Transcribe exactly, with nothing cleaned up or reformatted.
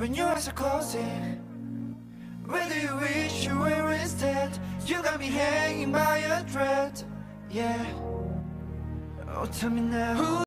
when your eyes are closing. Where do you wish you were instead? You got me hanging by a thread, yeah. Oh, tell me now, who